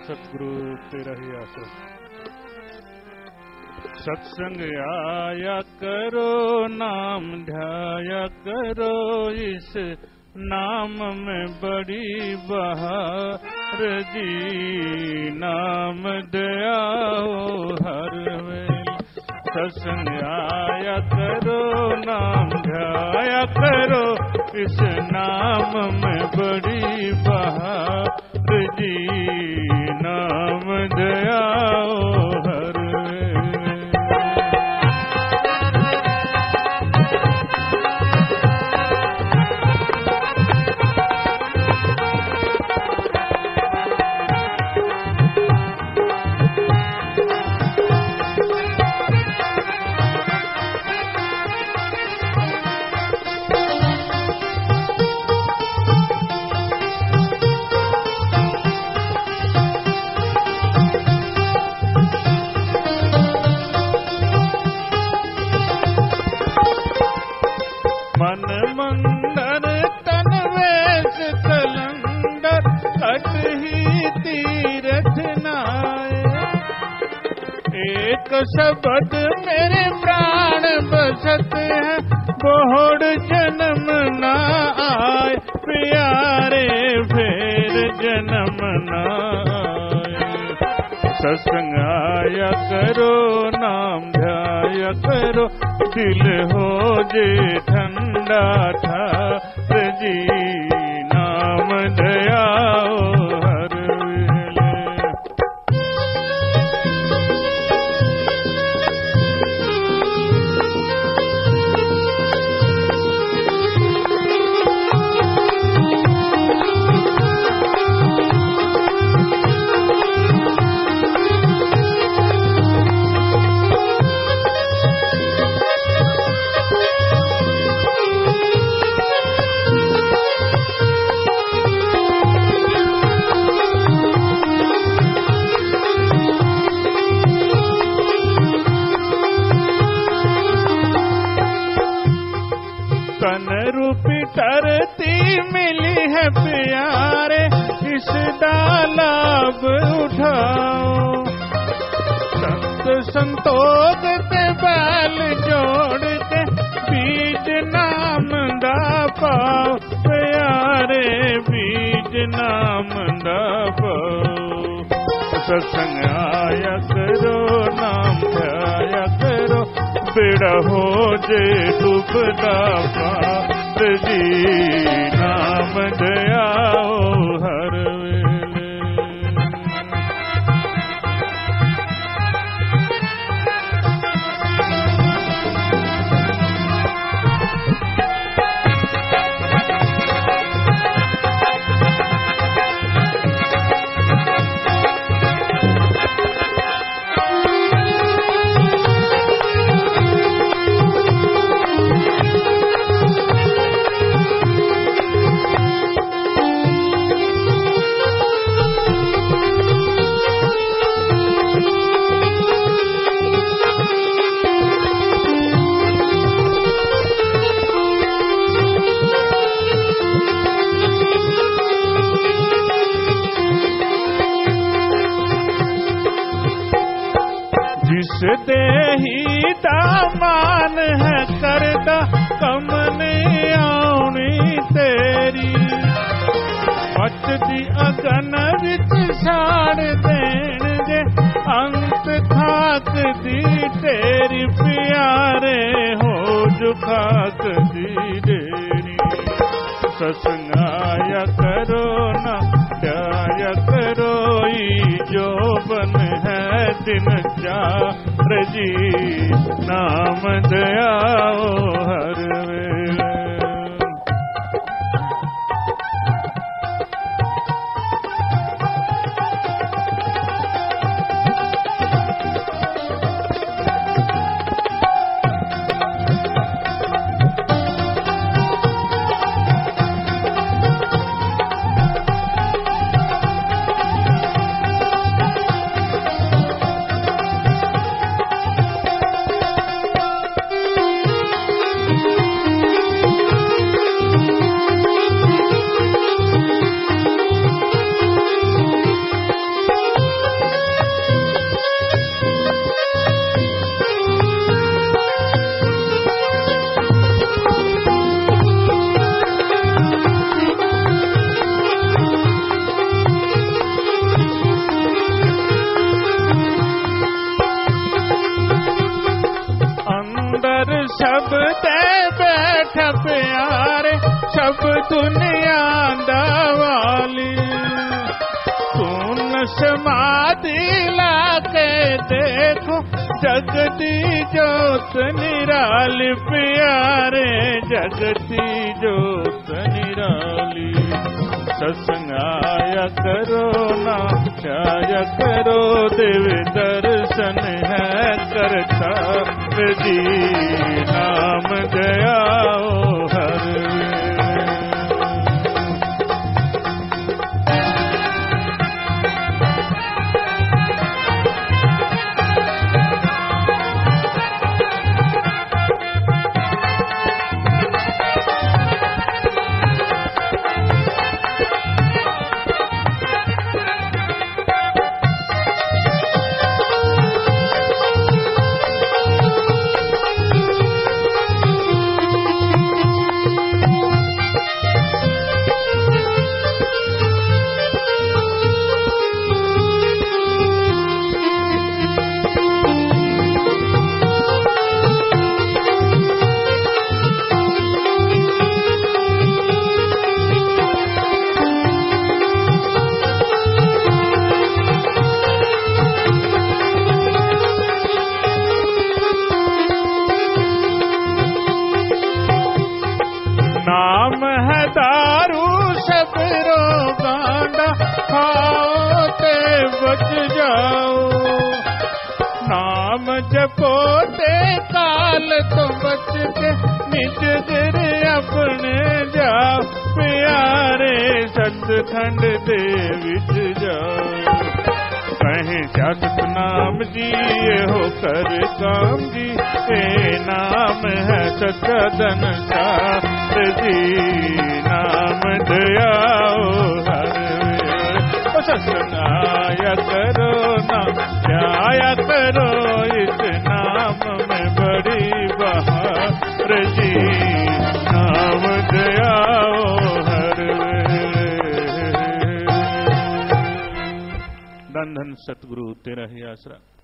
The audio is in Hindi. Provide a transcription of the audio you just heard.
सतगुरु तेरा ही आसरा। सत्संग आया करो, नाम ध्याया करो, इस नाम में बड़ी बहार जी। नाम दया हर वेल। सत्संग आया करो, नाम ध्याया करो, इस नाम में बड़ी बहार जी। नाम दया हर मन मंदर तन वेश कलंदर, अट ही तीरथ नाए। एक शब्द मेरे प्राण बसत है, बोहड़ जन्म ना आए। प्यारे फिर जन्म ना आए। सत्संग आया करो, नाम ध्याया करो, दिल हो जे ठंडा था जी। नाम दया हर वेले। तन रूपी धरती मिली है प्यारे, इसका लाभ उठाओ। संत संतोष के बैल जोड़ के, बीज नाम दा पाओ। प्यारे बीज नाम दा पाओ। सत्संग आया करो, नाम ध्याया करो, बेड़ा हो जे डूबदा पार जी। नाम दया हर वेले। जिस देही दामान है करदा, कमने आउनी तेरी। मच दी अगन विच छाड़ देण जे, अंत खाक दी तेरी। प्यारे हो जो खाक दी देरी। सत्संग आया करो, ना ध्याया करो, जो बन है दिन चार जी। नाम दया हर वेले। सब ते बैठ प्यारे सब दुनिया दा वाली सुन समाधि लाके देखो जगती जोत निराली प्यारे जगती जोत निराली सत्संग आया करो ना जाया करो देव दर्शन है करता जी नाम गया हर नाम है दारू सबरो गांडा खाओ ते बच जाओ नाम जपो ते काल तो बच के निज गिर अपने जाओ प्यारे सतखंड दे विच जाओ कहीं जागत नाम जी हो कर काम जी ए नाम है सच्चा धन शास्त्र जी नाम दयाओ हर सत्संग आया करो ना जाया करो इस नाम में बड़ी बहार जी नाम दयाओ हर धन धन सतगुरु तेरा ही आसरा।